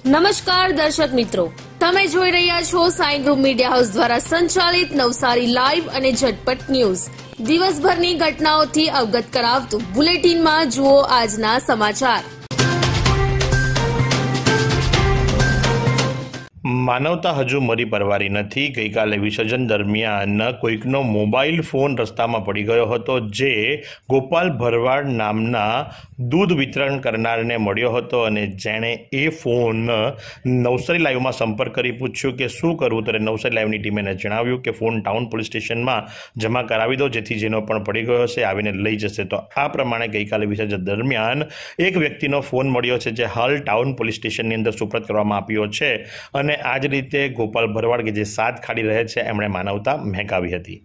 નમસ્કાર દર્શક મિત્રો, તમે જોઈ રહ્યા છો સાઈ ગ્રુપ મીડિયા હાઉસ દ્વારા સંચાલિત નવસારી લાઈવ અને ઝટપટ ન્યૂઝ। દિવસભરની ઘટનાઓથી અવગત કરાવતું બુલેટિનમાં જુઓ આજના સમાચાર। માનવતા હજુ મરી પરવારી નથી। ગઈકાલે વિસર્જન દરમિયાન કોઈકનો મોબાઈલ ફોન રસ્તામાં પડી ગયો હતો, જે ગોપાલ ભરવાડ નામના દૂધ વિતરણ કરનારને મળ્યો હતો અને જેણે એ ફોન નવસારી લાઈવમાં સંપર્ક કરી પૂછ્યું કે શું કરવું, ત્યારે નવસારી લાઈવની ટીમે જણાવ્યું કે ફોન ટાઉન પોલીસ સ્ટેશનમાં જમા કરાવી દો, જેથી જેનો પણ પડી ગયો હશે આવીને લઈ જશે। તો આ પ્રમાણે ગઈકાલે વિસર્જન દરમિયાન એક વ્યક્તિનો ફોન મળ્યો છે, જે હાલ ટાઉન પોલીસ સ્ટેશનની અંદર સુપ્રત કરવામાં આવ્યો છે અને આ જ રીતે ગોપાલ ભરવાડ કે જે સાથ ખાડી રહે છે, એમણે માનવતા મહેકાવી હતી।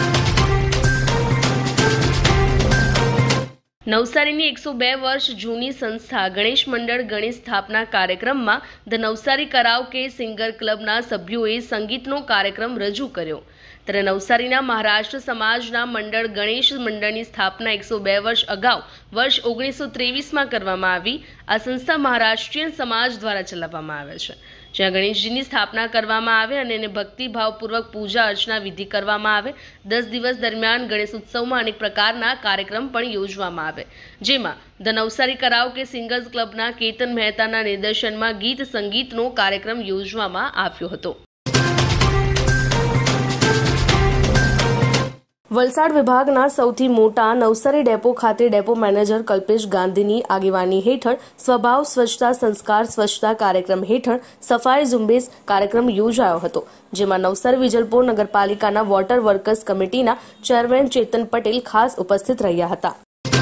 નવસારીની 102 વર્ષ જૂની સંસ્થા ગણેશ મંડળ ગણેશ સ્થાપના કાર્યક્રમમાં ધ નવસારી કરાઓકે સિંગર ક્લબના સભ્યોએ સંગીતનો કાર્યક્રમ રજૂ કર્યો। ત્યારે નવસારીના મહારાષ્ટ્ર સમાજના મંડળ ગણેશ મંડળની સ્થાપના 102 વર્ષ અગાઉ વર્ષ 1923માં કરવામાં આવી। આ સંસ્થા મહારાષ્ટ્રીયન સમાજ દ્વારા ચલાવવામાં આવે છે, જ્યાં ગણેશજીની સ્થાપના કરવામાં આવે અને એને ભક્તિભાવપૂર્વક પૂજા અર્ચના વિધિ કરવામાં આવે। 10 દિવસ દરમિયાન ગણેશ ઉત્સવમાં અનેક પ્રકારના કાર્યક્રમ પણ યોજવામાં આવે, જેમાં ધ નવસારી કરાઓકે સિંગર્સ ક્લબના કેતન મહેતાના નિર્દેશનમાં ગીત સંગીતનો કાર્યક્રમ યોજવામાં આવ્યો હતો। વલસાડ વિભાગના સૌથી મોટા નવસારી ડેપો ખાતે ડેપો મેનેજર કલ્પેશ ગાંધીની આગેવાની હેઠળ સ્વભાવ સ્વચ્છતા સંસ્કાર સ્વચ્છતા કાર્યક્રમ હેઠળ સફાઈ ઝુંબેશ કાર્યક્રમ યોજાયો હતો, જેમાં નવસારી વિજલપોર નગરપાલિકાના વોટર વર્કર્સ કમિટીના ચેરમેન ચેતન પટેલ ખાસ ઉપસ્થિત રહ્યા હતા।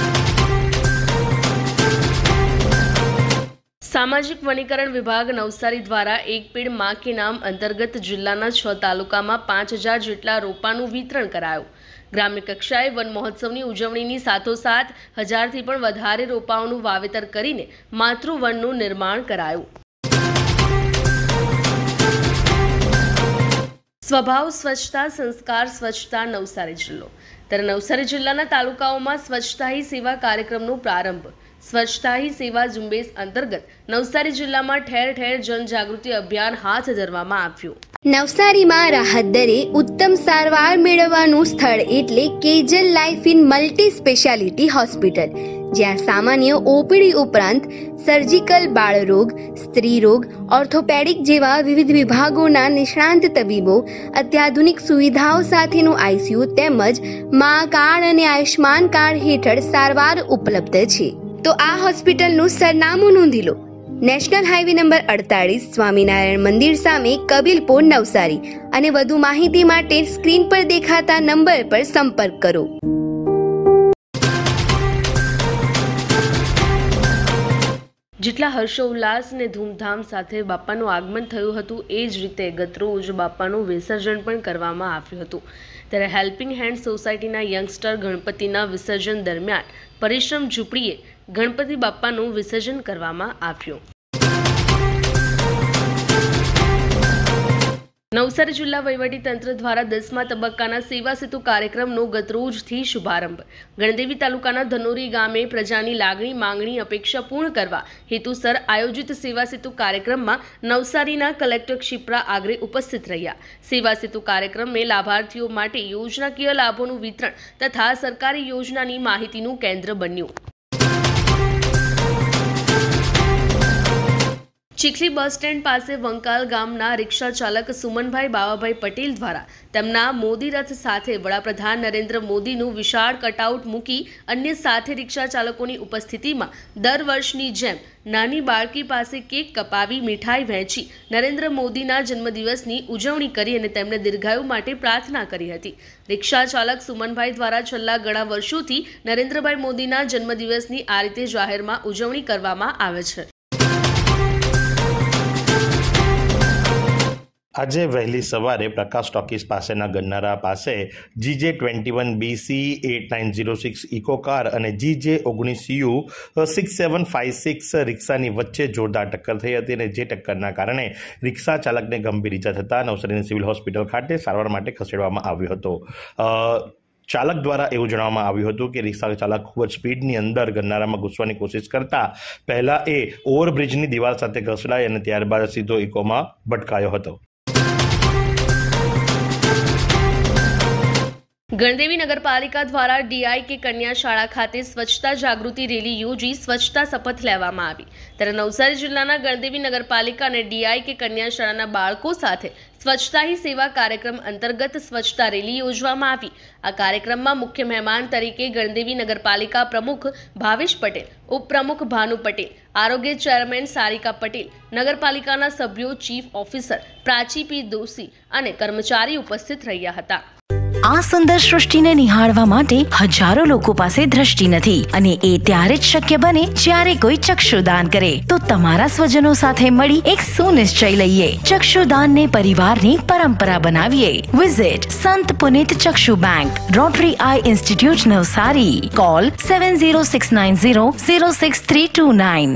સામાજિક વનીકરણ વિભાગ નવસારી દ્વારા એક પેડ માં કે નામ અંતર્ગત જિલ્લાના 6 તાલુકામાં 5000 જેટલા રોપાનું વિતરણ કરાયું। ગ્રામ્ય કક્ષાએ વન મહોત્સવની ઉજવણીની સાથોસાથ 1000થી પણ વધારે રોપાઓનું વાવેતર કરીને માતૃવનનું નિર્માણ કરાયું। સ્વભાવ સ્વચ્છતા સંસ્કાર સ્વચ્છતા નવસારી જિલ્લો। ત્યારે નવસારી જિલ્લાના તાલુકાઓમાં સ્વચ્છતા હી સેવા કાર્યક્રમનો પ્રારંભ। સ્વચ્છતા હી સેવા ઝુંબેશ અંતર્ગત નવસારી જિલ્લામાં ઠેર ઠેર જનજાગૃતિ અભિયાન હાથ ધરવામાં આવ્યું। નવસારીમાં રાહત દરે ઉત્તમ સારવાર મેળવવાનું સ્થળ એટલે Kejal life in multi specialty hospital, જ્યાં સામાન્ય ઓપીડી ઉપરાંત સર્જિકલ, બાળરોગ, સ્ત્રી રોગ, ઓર્થોપેડિક જેવા વિવિધ વિભાગોના નિષ્ણાંત તબીબો, અત્યાધુનિક સુવિધાઓ સાથેનું આઈસીયુ તેમજ મા કાર્ડ અને આયુષ્માન કાર્ડ હેઠળ સારવાર ઉપલબ્ધ છે। તો આ હોસ્પિટલનું સરનામું નોંધી લો। નેશનલ હાઈવે નંબર 48 સ્વામિનારાયણ મંદિર સામે કબીલપુર નવસારી। અને વધુ માહિતી માટે સ્ક્રીન પર દેખાતા નંબર પર સંપર્ક કરો। જેટલા હર્ષોલ્લાસ અને ધૂમધામ સાથે બાપાનું આગમન થયું હતું, એ જ રીતે ગતરોજ બાપાનું વિસર્જન પણ કરવામાં આવ્યું હતું। ત્યારે હેલ્પિંગ હેન્ડ સોસાયટીના યંગસ્ટર ગણપતિના વિસર્જન દરમિયાન પરિશ્રમ ઝૂંપડીએ ગણપતિ બાપાનું વિસર્જન કરવામાં આવ્યું। નવસારી જિલ્લા વહીવટીતંત્ર દ્વારા 10મા તબક્કાના સેવા સેતુ કાર્યક્રમનો ગતરોજથી શુભારંભ। ગણદેવી તાલુકાના ધનોરી ગામે પ્રજાની લાગણી માંગણી અપેક્ષા પૂર્ણ કરવા હેતુસર આયોજિત સેવા સેતુ કાર્યક્રમમાં નવસારીના કલેક્ટર ક્ષિપ્રા આગરે ઉપસ્થિત રહ્યા। સેવા સેતુ કાર્યક્રમે લાભાર્થીઓ માટે યોજનાકીય લાભોનું વિતરણ તથા સરકારી યોજનાની માહિતીનું કેન્દ્ર બન્યું। ચીખલી બસ સ્ટેન્ડ પાસે વંકાલ ગામના રિક્ષા ચાલક સુમનભાઈ બાવાભાઈ પટેલ દ્વારા તેમના મોદી રથ સાથે વડાપ્રધાન નરેન્દ્ર મોદીનું વિશાળ કટઆઉટ મૂકી અન્ય સાથે રિક્ષા ચાલકોની ઉપસ્થિતિમાં દર વર્ષની જેમ નાની બાળકી પાસે કેક કપાવી મીઠાઈ વહેંચી નરેન્દ્ર મોદીના જન્મદિવસની ઉજવણી કરી અને તેમને દીર્ઘાયુ માટે પ્રાર્થના કરી હતી। રિક્ષા ચાલક સુમનભાઈ દ્વારા છેલ્લા ઘણા વર્ષોથી નરેન્દ્રભાઈ મોદીના જન્મદિવસની આ રીતે જાહેરમાં ઉજવણી કરવામાં આવે છે। આજે વહેલી સવારે પ્રકાશ ટોકીઝ પાસેના ગન્નારા પાસે GJ21BC 8906 ઇકો કાર અને GJ19U 6756 રિક્ષાની વચ્ચે જોરદાર ટક્કર થઈ હતી અને જે ટક્કરના કારણે રિક્ષા ચાલકને ગંભીર ઈજા થતાં નવસારીની સિવિલ હોસ્પિટલ ખાતે સારવાર માટે ખસેડવામાં આવ્યો હતો। ચાલક દ્વારા એવું જણાવવામાં આવ્યું હતું કે રિક્ષા ચાલક ખૂબ જ સ્પીડની અંદર ગરનાળામાં ઘૂસવાની કોશિશ કરતા પહેલા એ ઓવરબ્રિજની દિવાલ સાથે ઘસડાઈ અને ત્યારબાદ સીધો ઇકોમાં ભટકાયો હતો. ગણદેવી નગરપાલિકા દ્વારા ડીઆઈકે કન્યા શાળા ખાતે સ્વચ્છતા જાગૃતિ રેલી યોજી સ્વચ્છતા શપથ લેવામાં આવી. ત્યારે નવસારી જિલ્લાના ગણદેવી નગરપાલિકા અને ડીઆઈકે કન્યા શાળાના બાળકો સાથે સ્વચ્છતા હી સેવા કાર્યક્રમ અંતર્ગત સ્વચ્છતા રેલી યોજવામાં આવી. આ કાર્યક્રમમાં મુખ્ય મહેમાન તરીકે ગણદેવી નગરપાલિકા પ્રમુખ ભાવેશ પટેલ, ઉપપ્રમુખ ભાનુ પટેલ, આરોગ્ય ચેરમેન સારિકા પટેલ, નગરપાલિકાના સભ્યો, chief officer Prachi P Doshi અને કર્મચારી ઉપસ્થિત રહ્યા હતા. આ સુંદર સૃષ્ટિને નિહાળવા માટે હજારો લોકો પાસે દ્રષ્ટિ નથી અને એ ત્યારે જ શક્ય બને જ્યારે કોઈ ચક્ષુદાન કરે. તો તમારા સ્વજનો સાથે મળી એક સુનિશ્ચય લઈએ, ચક્ષુદાનને પરિવારની પરંપરા બનાવીએ. Visit Sant Punit Chakshu bank, rotary eye institute Navsari. Call 7069006329.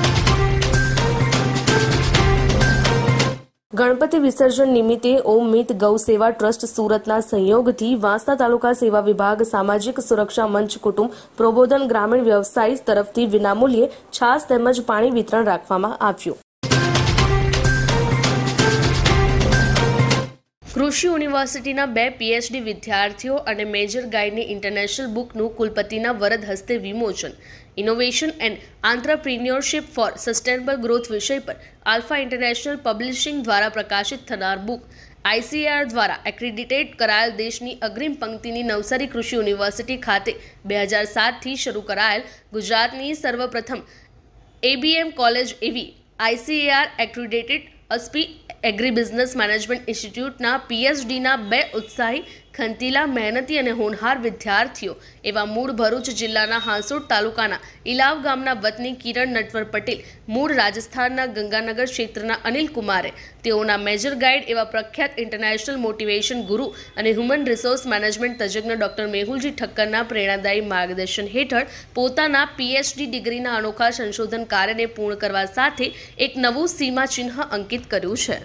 Ganpati વિસર્જન નિમિત્તે ઓમ મિત ગૌ સેવા ટ્રસ્ટ સુરતના સંયોગથી વાંસદા તાલુકા સેવા વિભાગ, સામાજિક સુરક્ષા મંચ, કુટુંબ પ્રબોધન ગ્રામીણ વ્યવસાય તરફથી વિનામૂલ્યે છાશ તેમજ પાણી વિતરણ રાખવામાં આવ્યું. કૃષિ યુનિવર્સિટીના 2 PhD વિદ્યાર્થીઓ અને મેજર ગાઈડની ઇન્ટરનેશનલ બુકનું કુલપતિના વરદ હસ્તે વિમોચન. Innovation and entrepreneurship for sustainable growth વિષય પર આલ્ફા ઇન્ટરનેશનલ પબ્લિશિંગ દ્વારા પ્રકાશિત થનાર બુક ICAR દ્વારા એક્રેડિટેટ કરાયેલ દેશની અગ્રીમ પંક્તિની નવસારી કૃષિ યુનિવર્સિટી ખાતે 2007થી શરૂ કરાયેલ ગુજરાતની સર્વપ્રથમ ABM કોલેજ એવી ICAR accredited Aspee agri business management ઇન્સ્ટિટ્યૂટના PhDના 2 ઉત્સાહી, ખંતીલા, મહેનતી અને હોનહાર વિદ્યાર્થીઓ એવા મૂળ ભરૂચ જિલ્લાના હાંસોડ તાલુકાના ઇલાવ ગામના વતની કિરણ નટવર પટેલ, મૂળ રાજસ્થાનના ગંગાનગર ક્ષેત્રના અનિલ કુમારે, તેઓના મેજર ગાઈડ એવા પ્રખ્યાત ઇન્ટરનેશનલ મોટિવેશન ગુરુ અને હ્યુમન રિસોર્સ મેનેજમેન્ટ તજજ્ઞ ડોક્ટર મેહુલજી ઠક્કરના પ્રેરણાદાયી માર્ગદર્શન હેઠળ પોતાના PhD ડિગ્રીના અનોખા સંશોધન કાર્યને પૂર્ણ કરવા સાથે એક નવું સીમાચિહ્ન અંકિત કર્યું છે.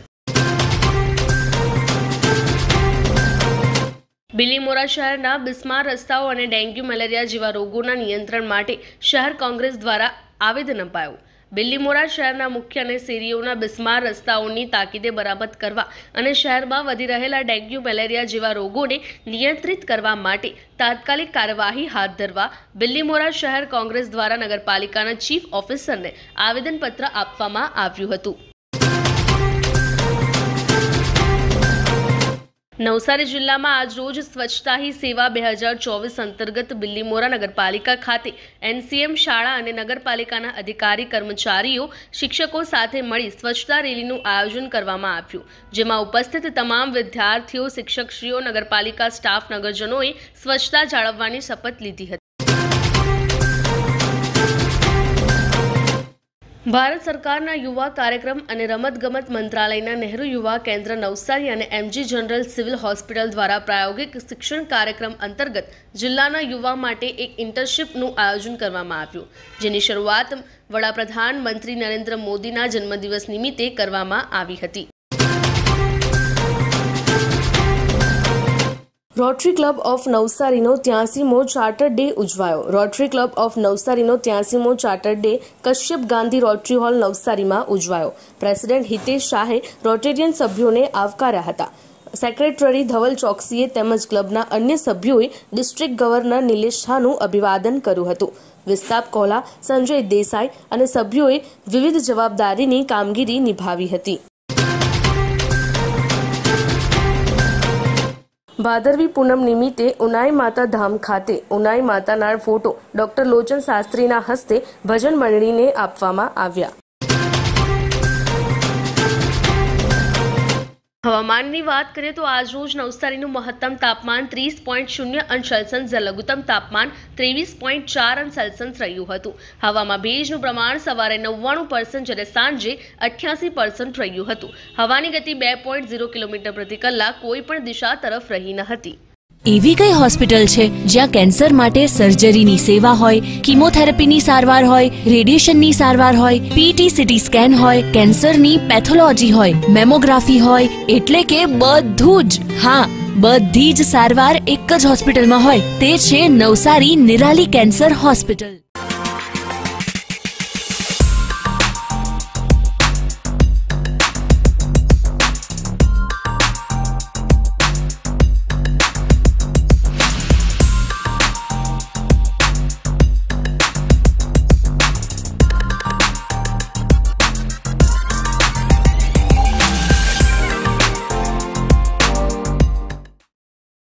બિલીમોરા શહેરના બિસ્માર રસ્તાઓ અને ડેન્ગ્યુ, મેલેરિયા જેવા રોગોના નિયંત્રણ માટે શહેર કોંગ્રેસ દ્વારા આવેદન અપાયું. બિલીમોરા શહેરના મુખ્ય અને શેરીઓના બિસ્માર રસ્તાઓની તાકીદે મરામત કરવા અને શહેરમાં વધી રહેલા ડેન્ગ્યુ, મેલેરિયા જેવા રોગોને નિયંત્રિત કરવા માટે તાત્કાલિક કાર્યવાહી હાથ ધરવા બિલીમોરા શહેર કોંગ્રેસ દ્વારા નગરપાલિકાના ચીફ ઓફિસરને આવેદનપત્ર આપવામાં આવ્યું હતું. નવસારી જિલ્લામાં આજરોજ સ્વચ્છતા હી સેવા 2024 અંતર્ગત બિલીમોરા નગરપાલિકા ખાતે NCM શાળા અને નગરપાલિકાના અધિકારી, કર્મચારીઓ, શિક્ષકો સાથે મળી સ્વચ્છતા રેલીનું આયોજન કરવામાં આવ્યું, જેમાં ઉપસ્થિત તમામ વિદ્યાર્થીઓ, શિક્ષકશ્રીઓ, નગરપાલિકા સ્ટાફ, નગરજનોએ સ્વચ્છતા જાળવવાની શપથ લીધી હતી. ભારત સરકારના યુવા કાર્યક્રમ અને રમતગમત મંત્રાલયના નહેરુ યુવા કેન્દ્ર નવસારી અને MG જનરલ સિવિલ હોસ્પિટલ દ્વારા પ્રાયોગિક શિક્ષણ કાર્યક્રમ અંતર્ગત જિલ્લાના યુવા માટે એક ઇન્ટર્નશીપનું આયોજન કરવામાં આવ્યું, જેની શરૂઆત વડાપ્રધાન મંત્રી નરેન્દ્ર મોદીના જન્મદિવસ નિમિત્તે કરવામાં આવી હતી. રોટરી ક્લબ ઓફ નવસારીનો 83મો ચાર્ટર ડે ઉજવાયો. રોટરી ક્લબ ઓફ નવસારીનો 83મો charter day Kashyap Gandhi rotary hall નવસારીમાં ઉજવાયો. પ્રેસિડેન્ટ હિતેશ શાહે રોટેરિયન સભ્યોને આવકાર્યા હતા. સેક્રેટરી ધવલ ચોકસીએ તેમજ ક્લબના અન્ય સભ્યોએ ડિસ્ટ્રિક્ટ ગવર્નર નિલેશ શાહનું અભિવાદન કર્યું હતું. વિસ્તાપ કોલા, સંજય દેસાઈ અને સભ્યોએ વિવિધ જવાબદારીની કામગીરી નિભાવી હતી. ભાદરવી પૂનમ નિમિત્તે ઉનાઈ માતા ધામ ખાતે ઉનાઈ માતાના ફોટો ડોક્ટર લોચન શાસ્ત્રીના હસ્તે ભજન મંડળીને આપવામાં આવ્યા. હવામાનની વાત કરીએ તો આજરોજ નવસારીનું મહત્તમ તાપમાન 30.0 અંશ સેલ્સિયસ, લઘુત્તમ તાપમાન 23.4 અંશ સેલ્સિયસ રહ્યું હતું. હવામાં ભેજનું પ્રમાણ સવારે 99% જ્યારે સાંજે 88% રહ્યું હતું. હવાની ગતિ 2.0 કિલોમીટર પ્રતિ કલાક કોઈ પણ દિશા તરફ રહી ન હતી. એવી કઈ હોસ્પિટલ છે જ્યાં કેન્સર માટે સર્જરીની સેવા હોય, કીમોથેરાપીની સારવાર હોય, રેડિયેશનની સારવાર હોય, PET CT સ્કેન હોય, કેન્સરની પેથોલોજી હોય, મેમોગ્રાફી હોય, એટલે કે બધું જ. હા, બધી જ સારવાર એક જ હોસ્પિટલમાં હોય તે છે નવસારી નિરાલી કેન્સર હોસ્પિટલ.